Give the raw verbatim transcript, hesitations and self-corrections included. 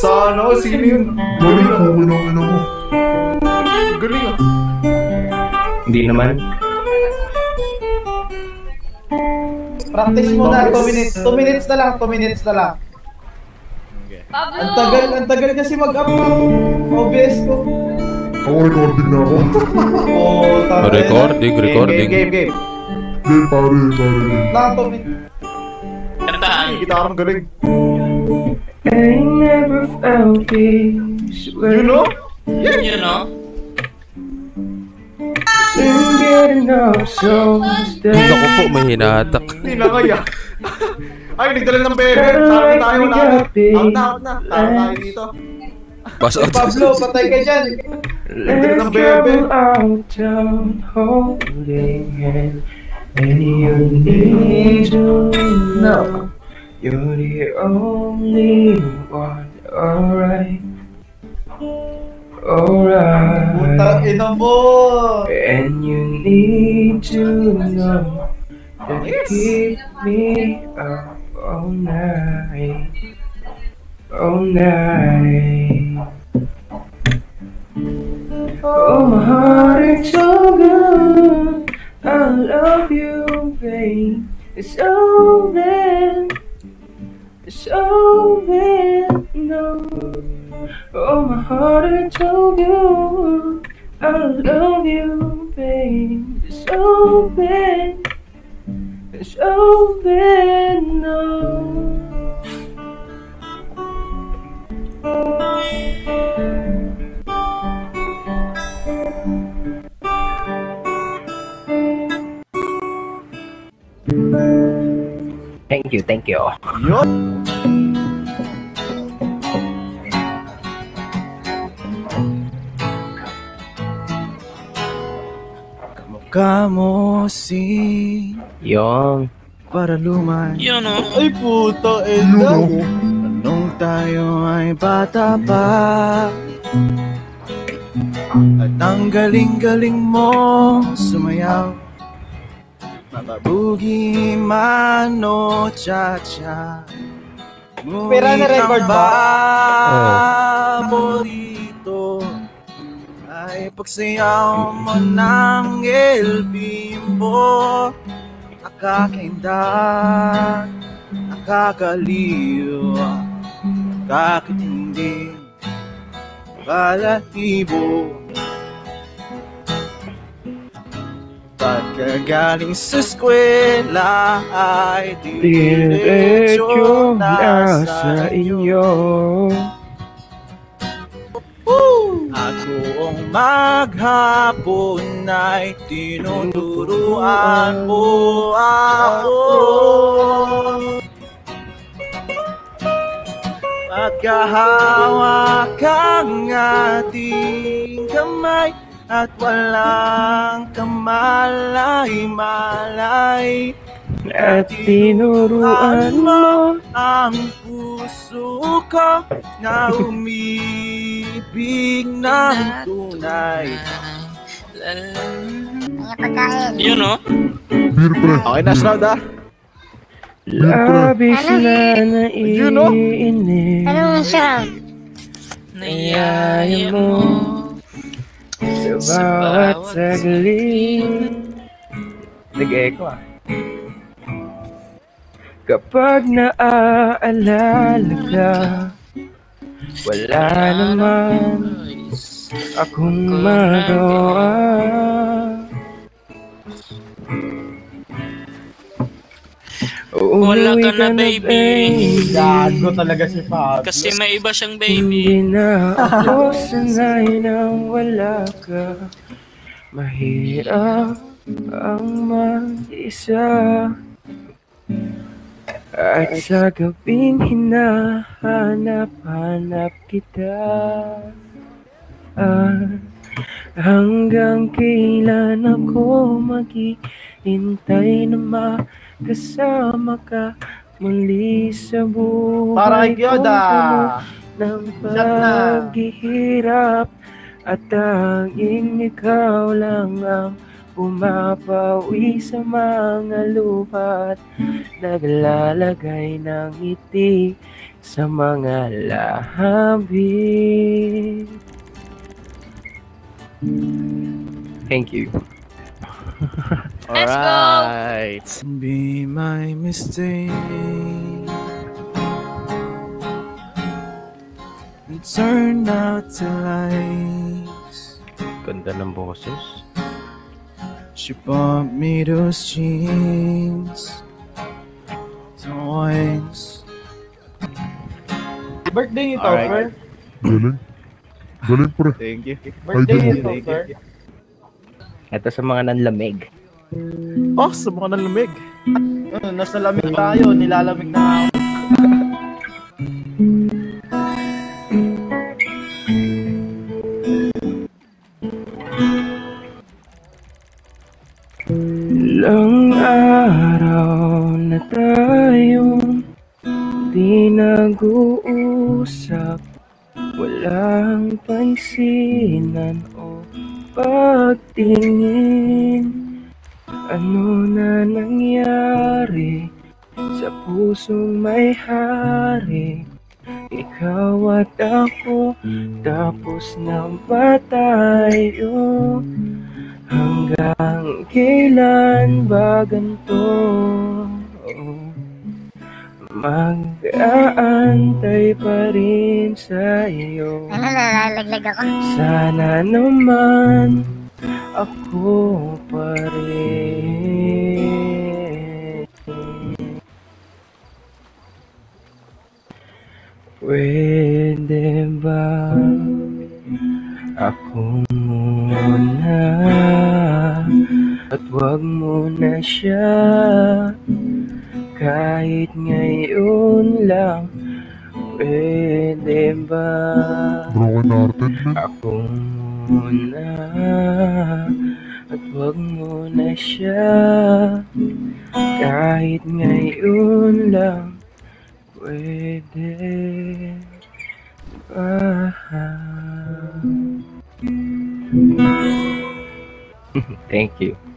Sana ko, sino yun? Galing ko, kinangin ako. Galing ah. Hindi naman. Practice muna, two minutes. two minutes na lang, two minutes na lang. Pablo! Ang tagal, ang tagal kasi mag-up ng O B S ko. Ako recording na ako. Oh, tama. Recording, recording. Game, game, game. Game, pare, pare. Lang, two minutes. Kantahan. Kita ka ng galing. I never felt this way. You know? You know? Didn't get enough songs that Hindi ko po, may hinatak. Hindi na kaya. Ay, nagdala ng bebe. Tara na tayo, wala na. Out na, out na. Tara tayo dito. Pass out. Pablo, patay ka dyan. Nagdala ng let's bebe. travel out town holding hand. And you need to know you're the only one. Alright. Alright. Puta, ina mo. And you need to know that you Yes. keep me up all night, all night. Oh, my heart is so good. I love you, babe. It's over. It's over. No. Oh, my heart is so good. I love you, babe. It's over. It's over. No. Thank you, thank you. Yup. Kamusin Yung. para lumay. You know? Ay, puta, You ina. know? Nung tayo ay bata pa at ang galing-galing mo sumayaw, mababugi man o cha-cha. Pera na record ba? Paborito ay pagsayaw mo ng El Bimbo. Nakakainda, nakakaliw, nakakatindi, balatibo. Pagkagaling sa eskwela ay diretso Diretso na na sa inyo. At buong maghapon ay tinuturuan mo ako. Magkahawak ang ating kamay at walang kamalay-malay. At tinuruan mo ang puso ko na umibig ng tunay. You know? Beer, pre. Okay na, Shroud ah. labis na You know? naiinip Anong siya? Nayaya mo. sa bawat saglit. Nag-echo ah. Kapag naaalala ka, wala naman akong magawa. Wala ka na, baby. Gago talaga si Pablo. Kasi may iba siyang Hindi baby. na ako sanay nang wala ka. Mahirap ang mag-isa. At sa gabing hinahanap-hanap kita. At hanggang kailan ako maghihintay na makasama ka muli sa buhay Para kay Yoda. ng Shut na. paghihirap. At tanging ikaw lang ang pumapawi sa mga luha at naglalagay ng ngiti sa mga lahabi. Thank you. Let's go! Alright. Be my mistake and turn out to lies. Ganda ng boses. She bought me those jeans, toys. Birthday nito, Alright. Fer. Galing. Galing, pre. Thank you. Birthday Idol. nito, Fer. Ito sa mga nanlamig. Oh, sa mga nalamig. Ano, nasa lamig tayo, nilalamig na ako. Ilang araw na tayong di nag-uusap, walang pansinan o pagtingin. Ano na nangyari sa pusong may hari? Ikaw at ako, tapos na ba tayo? Hanggang kailan ba ganito? Mag-aantay pa rin sa iyo. Ano, nalalaglag ako? Sana naman ako pa rin. Pwede ba ako muna at wag mo na siya, kahit ngayon lang? Pwede ba Broken hearted man. ako muna at wag mo na siya, kahit ngayon lang? Pwede ba? Thank you.